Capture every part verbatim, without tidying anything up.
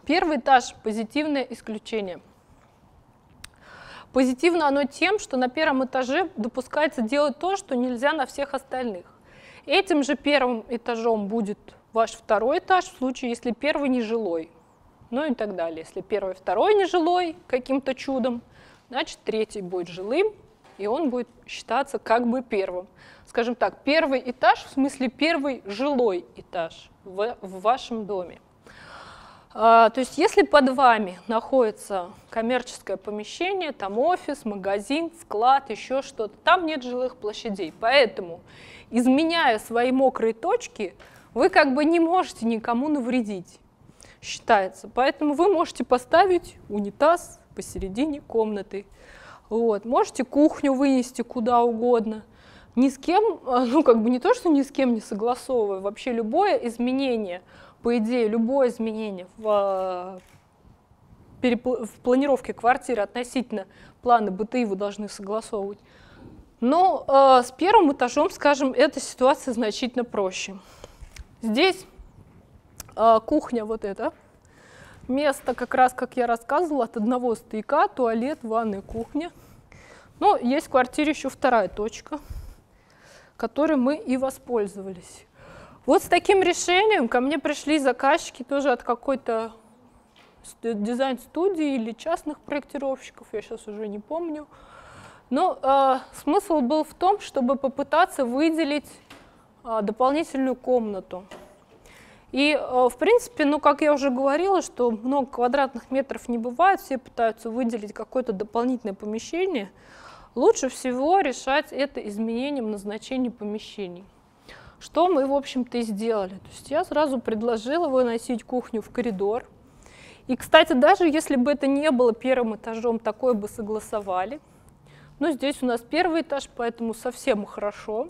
Первый этаж – позитивное исключение. Позитивно оно тем, что на первом этаже допускается делать то, что нельзя на всех остальных. Этим же первым этажом будет ваш второй этаж, в случае, если первый нежилой. Ну и так далее. Если первый и второй нежилой каким-то чудом, значит, третий будет жилым, и он будет считаться как бы первым. Скажем так, первый этаж, в смысле первый жилой этаж в, в вашем доме. А, то есть если под вами находится коммерческое помещение, там офис, магазин, склад, еще что-то, там нет жилых площадей. Поэтому, изменяя свои мокрые точки, вы как бы не можете никому навредить, считается. Поэтому вы можете поставить унитаз посередине комнаты. Вот. Можете кухню вынести куда угодно. Ни с кем, ну как бы не то, что ни с кем не согласовывая, вообще любое изменение, по идее, любое изменение в, в планировке квартиры относительно плана БТИ вы должны согласовывать. Но э, с первым этажом, скажем, эта ситуация значительно проще. Здесь э, кухня вот эта. Место, как раз, как я рассказывала, от одного стояка, туалет, ванная, кухня. Но есть в квартире еще вторая точка, которой мы и воспользовались. Вот с таким решением ко мне пришли заказчики тоже от какой-то дизайн-студии или частных проектировщиков, я сейчас уже не помню. Но э, смысл был в том, чтобы попытаться выделить э, дополнительную комнату. И, в принципе, ну, как я уже говорила, что много квадратных метров не бывает, все пытаются выделить какое-то дополнительное помещение. Лучше всего решать это изменением назначения помещений. Что мы, в общем-то, и сделали. То есть я сразу предложила выносить кухню в коридор. И, кстати, даже если бы это не было первым этажом, такое бы согласовали. Но здесь у нас первый этаж, поэтому совсем хорошо.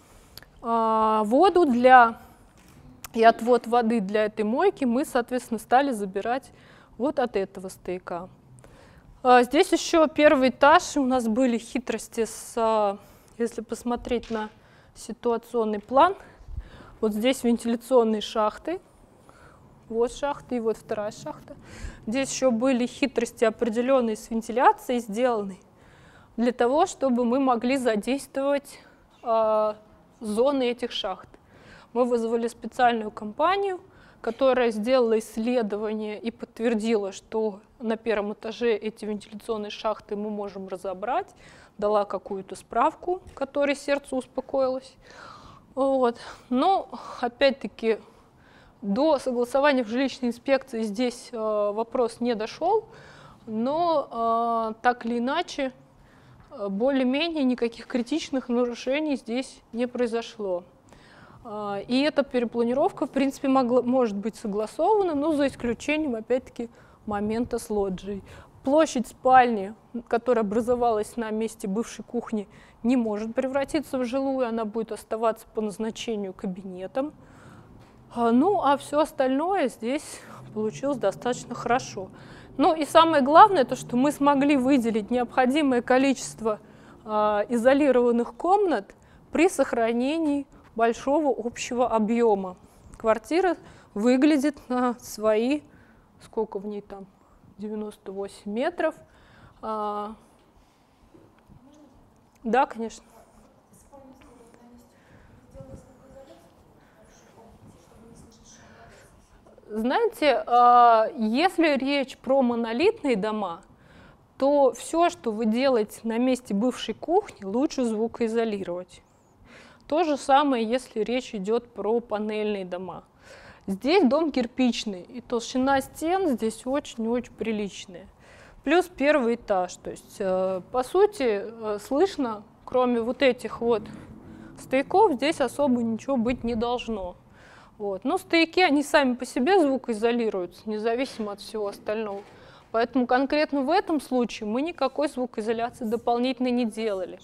А, воду для... И отвод воды для этой мойки мы, соответственно, стали забирать вот от этого стояка. Здесь еще первый этаж. У нас были хитрости, с, если посмотреть на ситуационный план. Вот здесь вентиляционные шахты. Вот шахта и вот вторая шахта. Здесь еще были хитрости определенные с вентиляцией сделаны для того, чтобы мы могли задействовать э, зоны этих шахт. Мы вызвали специальную компанию, которая сделала исследование и подтвердила, что на первом этаже эти вентиляционные шахты мы можем разобрать, дала какую-то справку, которой сердце успокоилось. Вот. Но, опять-таки, до согласования в жилищной инспекции здесь э, вопрос не дошел, но э, так или иначе, более-менее никаких критичных нарушений здесь не произошло. И эта перепланировка, в принципе, могла, может быть согласована, но за исключением, опять-таки, момента с лоджией. Площадь спальни, которая образовалась на месте бывшей кухни, не может превратиться в жилую, она будет оставаться по назначению кабинетом. Ну, а все остальное здесь получилось достаточно хорошо. Ну и самое главное, то, что мы смогли выделить необходимое количество изолированных комнат при сохранении большого общего объема. Квартира выглядит на свои, сколько в ней там, девяносто восемь метров. А, да, конечно. Знаете, если речь про монолитные дома, то все, что вы делаете на месте бывшей кухни, лучше звукоизолировать. То же самое, если речь идет про панельные дома. Здесь дом кирпичный, и толщина стен здесь очень-очень приличная. Плюс первый этаж. То есть, по сути, слышно, кроме вот этих вот стояков, здесь особо ничего быть не должно. Вот. Но стояки, они сами по себе звукоизолируются, независимо от всего остального. Поэтому конкретно в этом случае мы никакой звукоизоляции дополнительной не делали.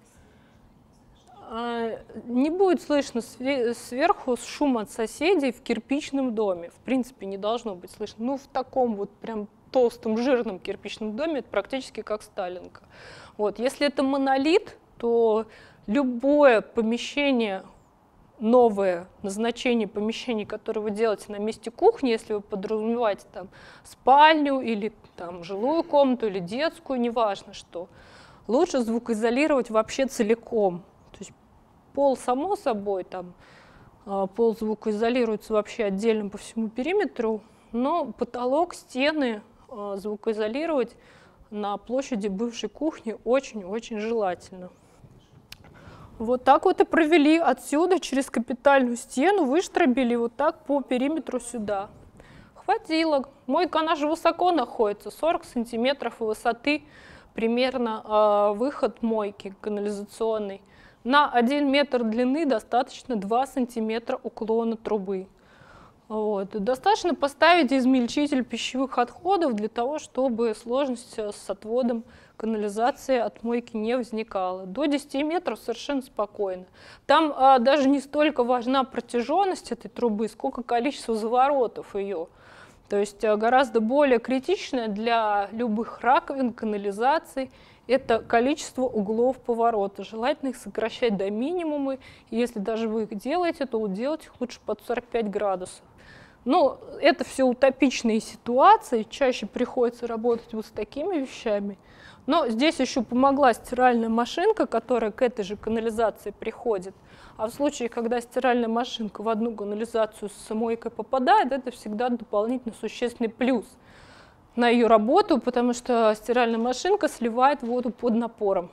Не будет слышно сверху шум от соседей в кирпичном доме. В принципе, не должно быть слышно. Ну, в таком вот прям толстом, жирном кирпичном доме это практически как сталинка. Вот. Если это монолит, то любое помещение новое назначение помещений, которое вы делаете на месте кухни, если вы подразумеваете там спальню или там жилую комнату или детскую, неважно что, лучше звукоизолировать вообще целиком. То есть пол, само собой, там пол звукоизолируется вообще отдельно по всему периметру, но потолок, стены звукоизолировать на площади бывшей кухни очень-очень желательно. Вот так вот и провели отсюда через капитальную стену, выштробили вот так по периметру сюда. Хватило. Мойка, она же высоко находится, сорок сантиметров высоты примерно э, выход мойки канализационной. На один метр длины достаточно два сантиметра уклона трубы. Вот. Достаточно поставить измельчитель пищевых отходов для того, чтобы сложность с отводом канализации от мойки не возникала. До десяти метров совершенно спокойно. Там а, даже не столько важна протяженность этой трубы, сколько количество заворотов ее. То есть а, гораздо более критичное для любых раковин, канализаций это количество углов поворота. Желательно их сокращать до минимума. И если даже вы их делаете, то делать их лучше под сорок пять градусов. Но это все утопичные ситуации, чаще приходится работать вот с такими вещами. Но здесь еще помогла стиральная машинка, которая к этой же канализации приходит. А в случае, когда стиральная машинка в одну канализацию с мойкой попадает, это всегда дополнительно существенный плюс на ее работу, потому что стиральная машинка сливает воду под напором.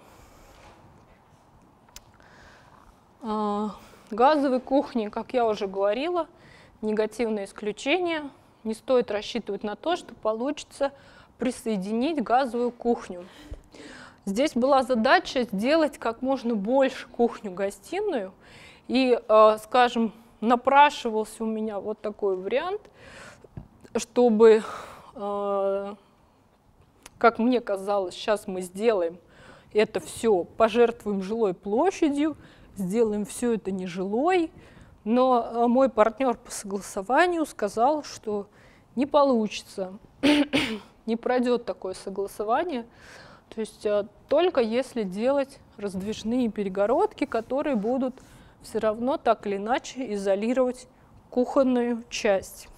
Газовые кухни, как я уже говорила, негативное исключение. Не стоит рассчитывать на то, что получится присоединить газовую кухню. Здесь была задача сделать как можно больше кухню-гостиную. И, э, скажем, напрашивался у меня вот такой вариант, чтобы, э, как мне казалось, сейчас мы сделаем это все, пожертвуем жилой площадью, сделаем все это нежилой. Но мой партнер по согласованию сказал, что не получится, не пройдет такое согласование. То есть только если делать раздвижные перегородки, которые будут все равно так или иначе изолировать кухонную часть.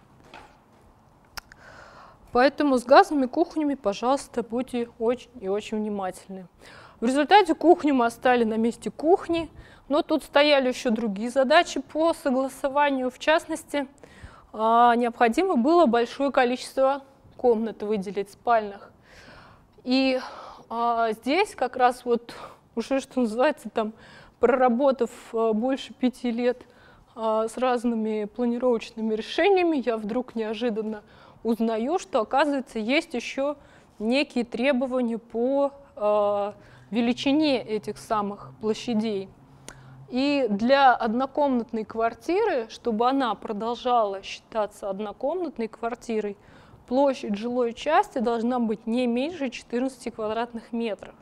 Поэтому с газовыми кухнями, пожалуйста, будьте очень и очень внимательны. В результате кухню мы оставили на месте кухни, но тут стояли еще другие задачи по согласованию. В частности, необходимо было большое количество комнат выделить спальных. И здесь как раз вот уже, что называется, там, проработав больше пяти лет с разными планировочными решениями, я вдруг неожиданно узнаю, что, оказывается, есть еще некие требования по величине этих самых площадей. И для однокомнатной квартиры, чтобы она продолжала считаться однокомнатной квартирой, площадь жилой части должна быть не меньше четырнадцати квадратных метров.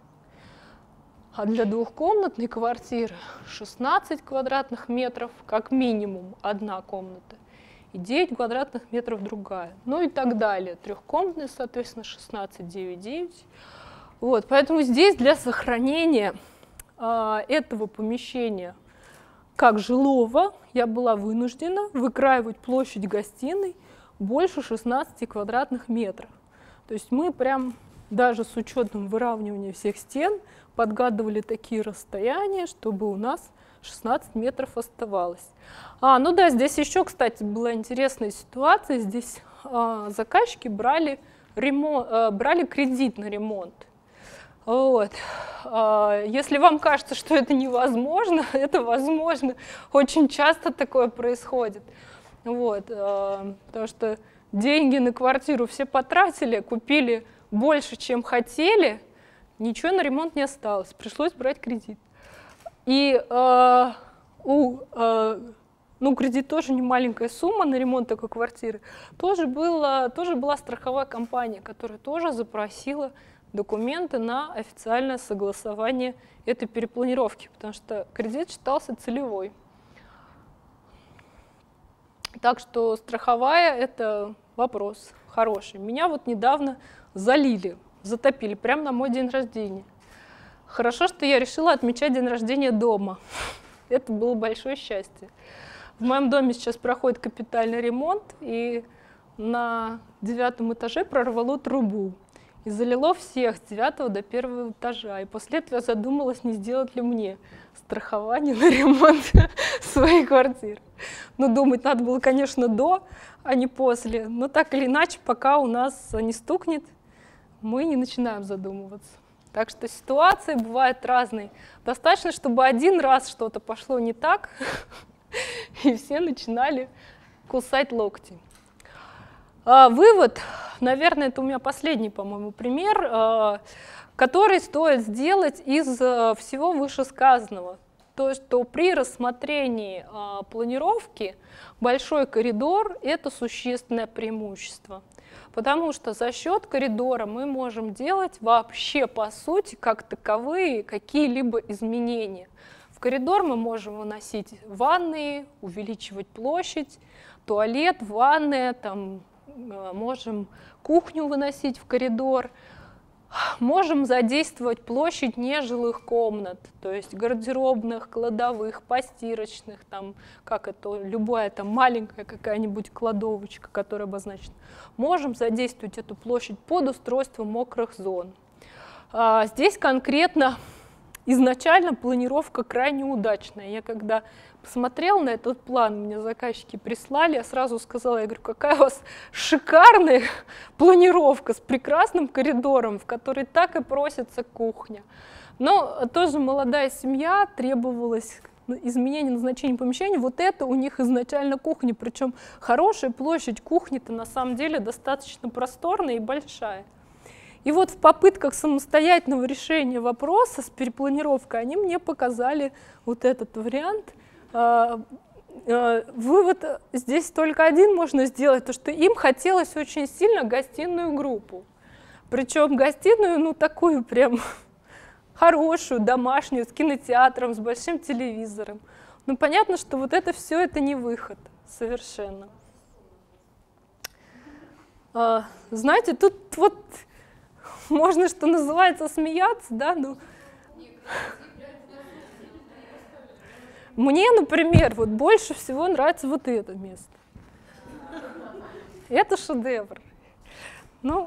А для двухкомнатной квартиры шестнадцать квадратных метров как минимум одна комната и девять квадратных метров другая. Ну и так далее. Трехкомнатная, соответственно, шестнадцать, девять, девять. Вот, поэтому здесь для сохранения э, этого помещения как жилого я была вынуждена выкраивать площадь гостиной больше шестнадцати квадратных метров. То есть мы прям даже с учетом выравнивания всех стен подгадывали такие расстояния, чтобы у нас шестнадцать метров оставалось. А, ну да, здесь еще, кстати, была интересная ситуация. Здесь э, заказчики брали, ремонт, э, брали кредит на ремонт. Вот. Если вам кажется, что это невозможно, это возможно. Очень часто такое происходит. Вот. Потому что деньги на квартиру все потратили, купили больше, чем хотели, ничего на ремонт не осталось. Пришлось брать кредит. И э, у, э, ну, кредит тоже не маленькая сумма на ремонт такой квартиры. Тоже, было, тоже была страховая компания, которая тоже запросила документы на официальное согласование этой перепланировки, потому что кредит считался целевой. Так что страховая – это вопрос хороший. Меня вот недавно залили, затопили прямо на мой день рождения. Хорошо, что я решила отмечать день рождения дома. Это было большое счастье. В моем доме сейчас проходит капитальный ремонт, и на девятом этаже прорвало трубу и залило всех с девятого до первого этажа. И после этого я задумалась, не сделать ли мне страхование на ремонт своей квартиры. Ну, думать надо было, конечно, до, а не после. Но так или иначе, пока у нас не стукнет, мы не начинаем задумываться. Так что ситуации бывают разные. Достаточно, чтобы один раз что-то пошло не так, и все начинали кусать локти. А, вывод, наверное, это у меня последний, по-моему, пример, а, который стоит сделать из а, всего вышесказанного. То есть, что при рассмотрении а, планировки большой коридор – это существенное преимущество. Потому что за счет коридора мы можем делать вообще, по сути, как таковые, какие-либо изменения. В коридор мы можем выносить ванные, увеличивать площадь, туалет, ванная, там, можем кухню выносить в коридор, можем задействовать площадь нежилых комнат, то есть гардеробных, кладовых, постирочных, там, как это, любая там маленькая какая-нибудь кладовочка, которая обозначена. Можем задействовать эту площадь под устройство мокрых зон. А, здесь конкретно изначально планировка крайне удачная. Я когда посмотрела на этот план, мне заказчики прислали, я сразу сказала, я говорю, какая у вас шикарная планировка с прекрасным коридором, в который так и просится кухня. Но тоже молодая семья, требовалось изменение назначения помещения. Вот это у них изначально кухня, причем хорошая площадь кухни-то на самом деле достаточно просторная и большая. И вот в попытках самостоятельного решения вопроса с перепланировкой они мне показали вот этот вариант. Вывод здесь только один можно сделать, то что им хотелось очень сильно гостиную группу. Причем гостиную, ну такую прям хорошую, домашнюю, с кинотеатром, с большим телевизором. Ну понятно, что вот это все это не выход совершенно. Знаете, тут вот можно, что называется, смеяться, да, ну... Мне, например, вот больше всего нравится вот это место. Это шедевр. Ну,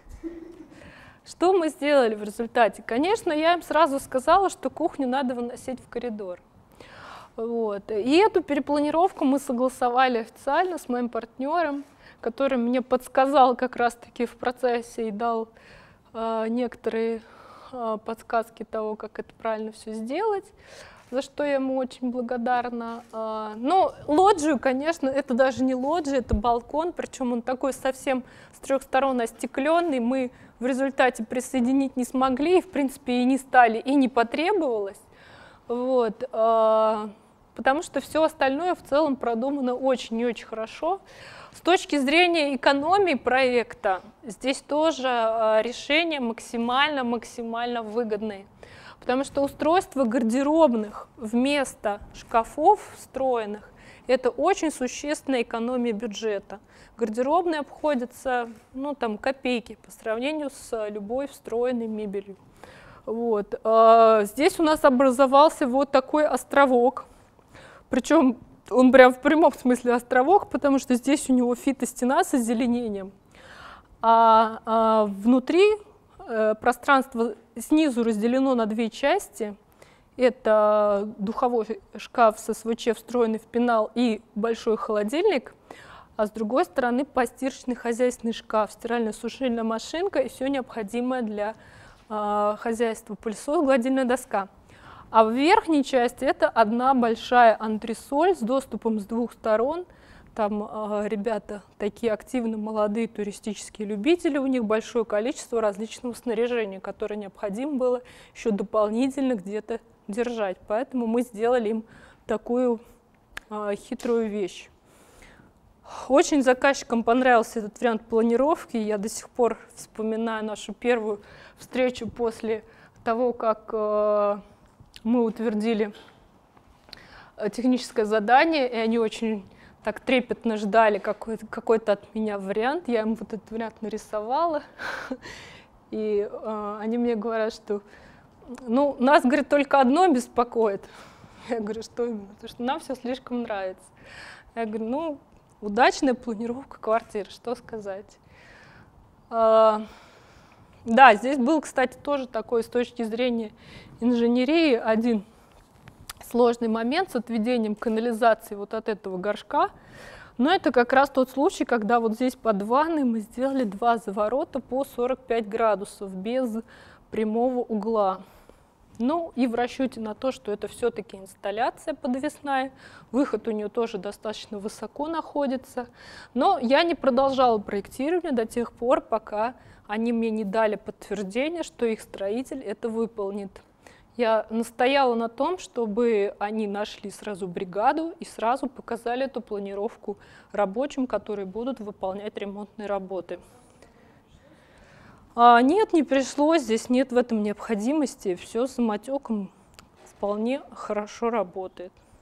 что мы сделали в результате? Конечно, я им сразу сказала, что кухню надо выносить в коридор. Вот. И эту перепланировку мы согласовали официально с моим партнером, который мне подсказал как раз-таки в процессе и дал э, некоторые э, подсказки того, как это правильно все сделать, за что я ему очень благодарна. Но лоджию, конечно, это даже не лоджия, это балкон, причем он такой совсем с трех сторон остекленный. Мы в результате присоединить не смогли, и, в принципе, и не стали, и не потребовалось. Вот. Потому что все остальное в целом продумано очень и очень хорошо. С точки зрения экономии проекта, здесь тоже решение максимально-максимально выгодное. Потому что устройство гардеробных вместо шкафов встроенных – это очень существенная экономия бюджета. Гардеробные обходятся, ну, там, копейки по сравнению с любой встроенной мебелью. Вот. Здесь у нас образовался вот такой островок. Причем он прям в прямом смысле островок, потому что здесь у него фитостена с озеленением. А, а внутри э, пространство снизу разделено на две части. Это духовой шкаф с СВЧ, встроенный в пенал, и большой холодильник. А с другой стороны постирочный хозяйственный шкаф, стиральная сушильная машинка и все необходимое для э, хозяйства. Пылесос, гладильная доска. А в верхней части это одна большая антресоль с доступом с двух сторон. Там э, ребята такие активные, молодые туристические любители, у них большое количество различного снаряжения, которое необходимо было еще дополнительно где-то держать. Поэтому мы сделали им такую э, хитрую вещь. Очень заказчикам понравился этот вариант планировки. Я до сих пор вспоминаю нашу первую встречу после того, как э, мы утвердили техническое задание, и они очень так трепетно ждали какой-то какой-то от меня вариант. Я им вот этот вариант нарисовала, и э, они мне говорят, что ну, нас, говорит, только одно беспокоит. Я говорю, что именно? Потому что нам все слишком нравится. Я говорю, ну, удачная планировка квартиры, что сказать. А, да, здесь был, кстати, тоже такой с точки зрения инженерии один сложный момент с отведением канализации вот от этого горшка. Но это как раз тот случай, когда вот здесь под ванной мы сделали два заворота по сорок пять градусов без прямого угла. Ну и в расчете на то, что это все-таки инсталляция подвесная, выход у нее тоже достаточно высоко находится. Но я не продолжала проектирование до тех пор, пока они мне не дали подтверждение, что их строитель это выполнит. Я настояла на том, чтобы они нашли сразу бригаду и сразу показали эту планировку рабочим, которые будут выполнять ремонтные работы. А нет, не пришлось, здесь нет в этом необходимости, все с самотеком вполне хорошо работает.